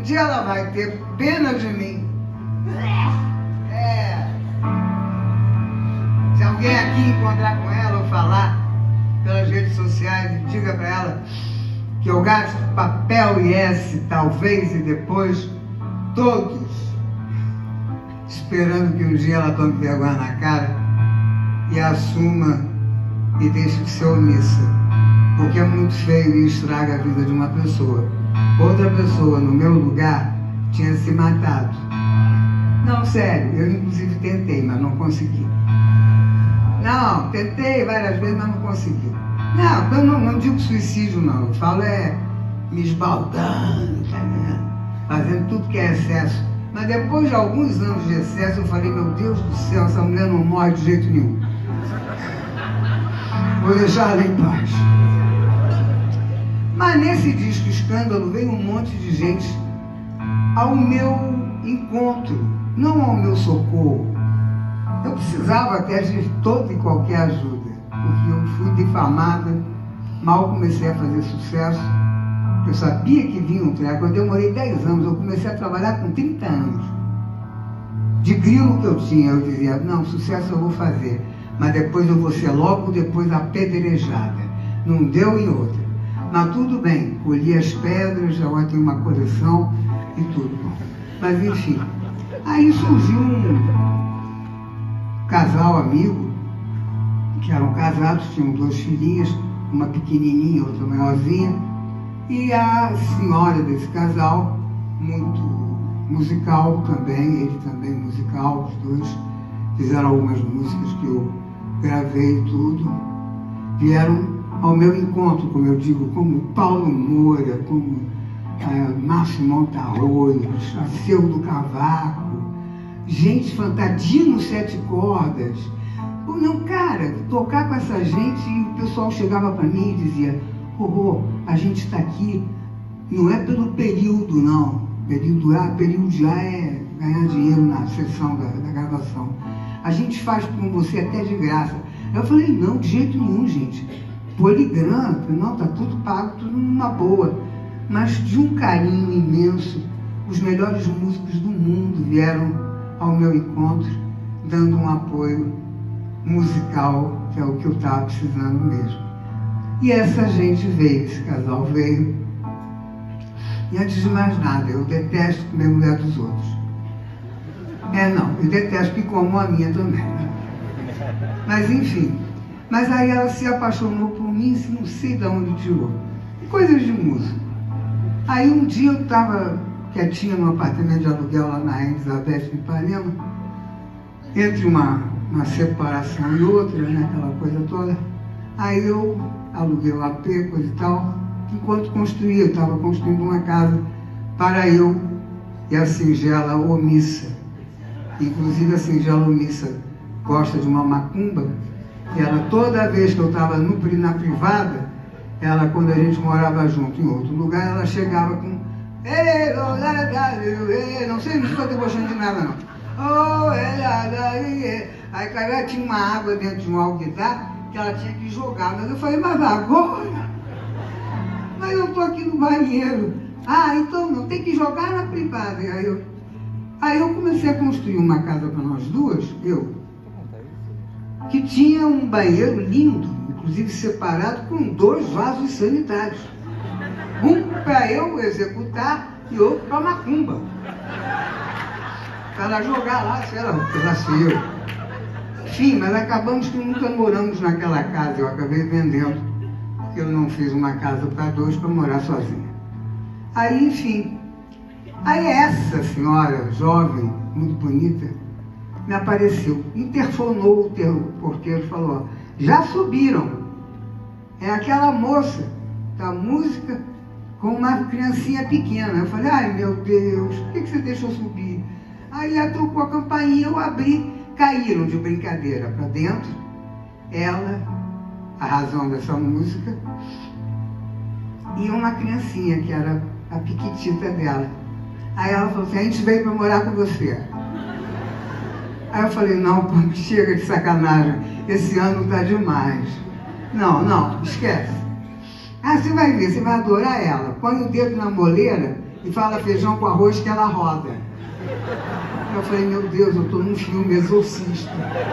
dia ela vai ter pena de mim. Se alguém aqui encontrar com ela ou falar pelas redes sociais, diga para ela que eu gasto papel e S, talvez, e depois, todos, esperando que um dia ela tome vergonha na cara e assuma e deixe de ser omissa, porque é muito feio e estraga a vida de uma pessoa. Outra pessoa, no meu lugar, tinha se matado. Não, sério, eu inclusive tentei, mas não consegui. Não, tentei várias vezes, mas não consegui. Não, eu não digo suicídio, não. Eu falo me esbaldando, tá vendo? Fazendo tudo que é excesso. Mas depois de alguns anos de excesso, eu falei, meu Deus do céu, essa mulher não morre de jeito nenhum. Vou deixar ela em paz. Mas nesse disco Escândalo veio um monte de gente ao meu encontro, não ao meu socorro. Eu precisava até de toda e qualquer ajuda, porque eu fui difamada, mal comecei a fazer sucesso. Eu sabia que vinha um treco. Eu demorei 10 anos, eu comecei a trabalhar com 30 anos. De grilo que eu tinha, eu dizia, não, sucesso eu vou fazer, mas depois eu vou ser logo depois apedrejada. Não deu em outra. Mas tudo bem, colhi as pedras, agora tem uma coleção e tudo. Mas enfim, aí surgiu um casal amigo, que eram casados, tinham 2 filhinhas, uma pequenininha, outra maiorzinha, e a senhora desse casal, muito musical também, ele também musical, os dois fizeram algumas músicas que eu gravei e tudo, vieram ao meu encontro, como eu digo, como Paulo Moura, como Márcio Montarroios, Aceu do Cavaco, gente fantadinho 7 cordas. Não, cara, tocar com essa gente, e o pessoal chegava para mim e dizia, a gente está aqui, não é pelo período, não. Período A é ganhar dinheiro na sessão da gravação. A gente faz com você até de graça. Eu falei, não, de jeito nenhum, gente. Poligrama, não, tá tudo pago, tudo numa boa. Mas de um carinho imenso, os melhores músicos do mundo vieram ao meu encontro, dando um apoio musical, que é o que eu estava precisando mesmo. E essa gente veio, esse casal veio. E antes de mais nada, eu detesto comer mulher dos outros. Não, eu detesto que como a minha também. Mas enfim, mas aí ela se apaixonou por mim, não sei de onde tirou. Coisas de música. Aí um dia eu estava quietinha num apartamento de aluguel lá na Rainha Elizabeth, em Ipanema, entre uma separação e outra, né, aquela coisa toda. Aí eu aluguei o AP, coisa e tal, enquanto construía, eu estava construindo uma casa para eu e a singela omissa. Inclusive a singela omissa gosta de uma macumba, e ela, toda vez que eu estava na privada, ela, quando a gente morava junto em outro lugar, ela chegava com não sei, não estou debochando de nada não. Aí cara, tinha uma água dentro de um alguidar que ela tinha que jogar, mas eu falei, mas agora? Mas eu estou aqui no banheiro. Então não, tem que jogar na privada. Aí eu comecei a construir uma casa para nós duas, que tinha um banheiro lindo, inclusive separado com 2 vasos sanitários. Um para eu executar e outro para macumba. Para jogar lá, sei lá, um pedacinho. Enfim, mas acabamos que nunca moramos naquela casa, eu acabei vendendo, porque eu não fiz uma casa para 2 para morar sozinha. Aí, enfim, aí essa senhora jovem, muito bonita, me apareceu, interfonou o porteiro e falou, já subiram, é aquela moça da música com uma criancinha pequena. Eu falei, ai meu Deus, por que você deixou subir? Aí ela tocou a campainha, eu abri, caíram de brincadeira para dentro, ela, a razão dessa música, e uma criancinha que era a piquitita dela. Aí ela falou assim, a gente veio para morar com você. Aí eu falei, não, pô, chega de sacanagem, esse ano tá demais. Não, esquece. Você vai ver, você vai adorar ela. Põe o dedo na moleira e fala feijão com arroz que ela roda. Eu falei, meu Deus, eu estou num filme Exorcista.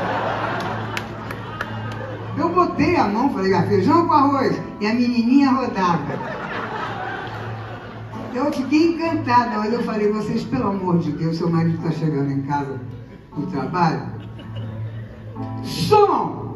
Eu botei a mão, falei, feijão com arroz, e a menininha rodava. Eu fiquei encantada, mas eu falei, vocês, pelo amor de Deus, seu marido está chegando em casa do trabalho. Som!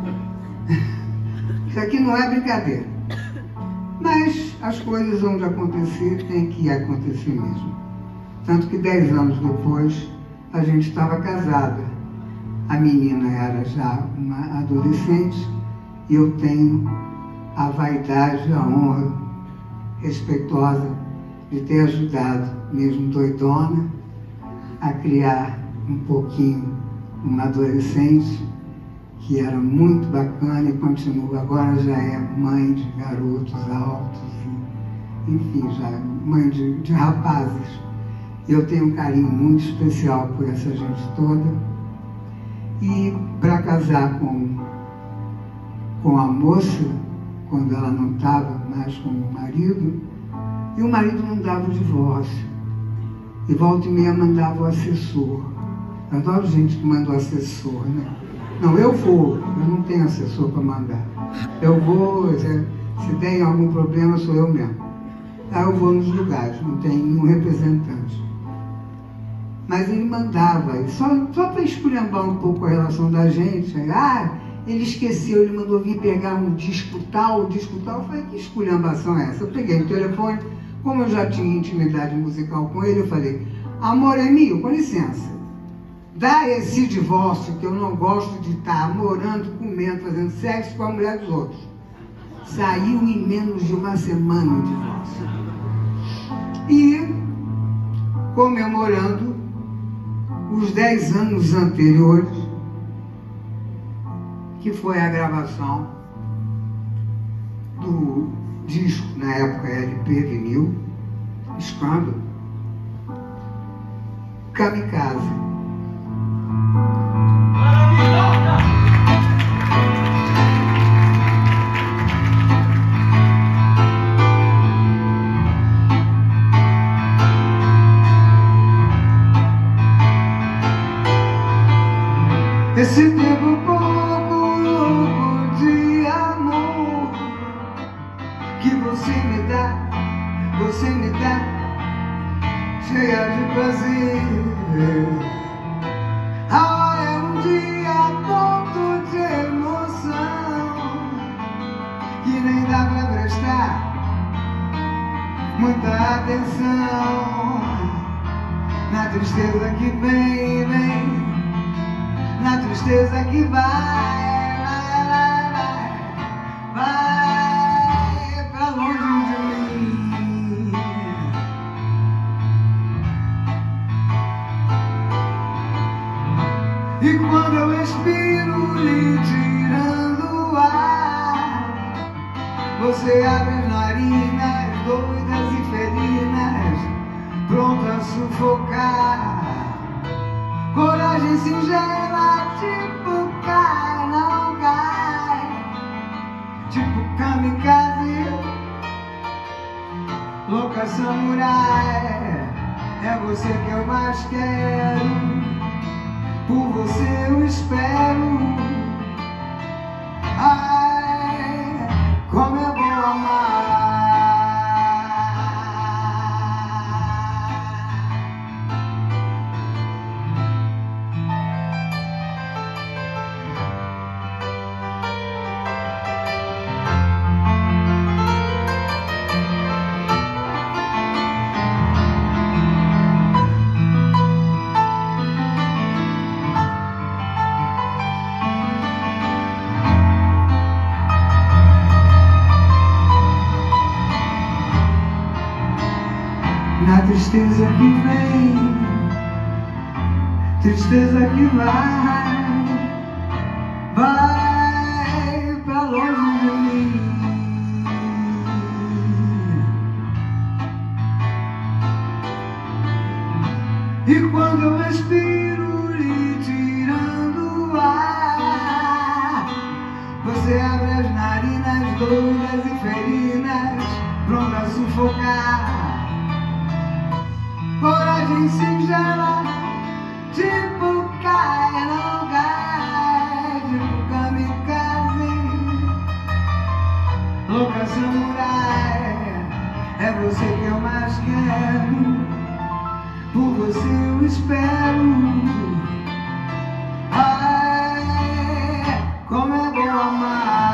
Isso aqui não é brincadeira. Mas as coisas vão de acontecer, tem que acontecer mesmo. Tanto que 10 anos depois, a gente estava casada. A menina era já uma adolescente e eu tenho a vaidade, a honra respeitosa de ter ajudado, mesmo doidona, a criar um pouquinho uma adolescente que era muito bacana e continua. Agora já é mãe de garotos altos, enfim, já é mãe de rapazes. Eu tenho um carinho muito especial por essa gente toda. E para casar com a moça, quando ela não estava mais com o marido, e o marido não dava o divórcio. E volta e meia mandava o assessor. Eu adoro gente que manda o assessor, né? Não, eu vou, eu não tenho assessor para mandar. Eu vou, se tem algum problema, sou eu mesmo. Aí eu vou nos lugares, não tem nenhum representante. Mas ele mandava, só para esculhambar um pouco a relação da gente. Ele esqueceu, ele mandou vir pegar um disco tal. Eu falei, que esculhambação é essa? Eu peguei o telefone, como eu já tinha intimidade musical com ele, eu falei, amor Emil, com licença, dá esse divórcio que eu não gosto de estar morando, comendo, fazendo sexo com a mulher dos outros. Saiu em menos de uma semana o divórcio. E comemorando os 10 anos anteriores, que foi a gravação do disco, na época LP, vinil, Escândalo, Kamikaze. Esse tempo pouco de amor que você me dá, cheia de prazer. É um dia tonto de emoção que nem dá pra prestar muita atenção na tristeza que vem. Na tristeza que vai pra longe de mim. E quando eu expiro lhe tirando o ar, você abre as narinas doidas e felinas, pronto a sufocar. Coragem singela, tipo cai, não cai, tipo kamikaze, louca samurai. É você que eu mais quero, por você eu espero. Ai, como é bom amar. Na tristeza que vem, tristeza que vai pra longe de mim. E quando eu respiro lhe tirando o ar, você abre as narinas doidas e ferinas, pronta a sufocar. bem singela, tipo cai, não cai, tipo kamikaze, louca samurai, é você que eu mais quero, por você eu espero. Ai, como é bom amar.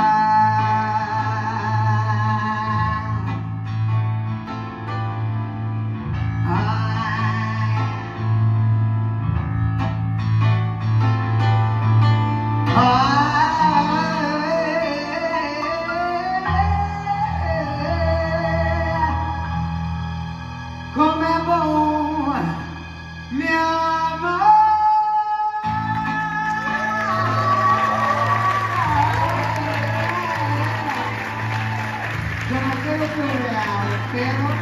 Como é bom me amar. Yo no quiero pelear, pero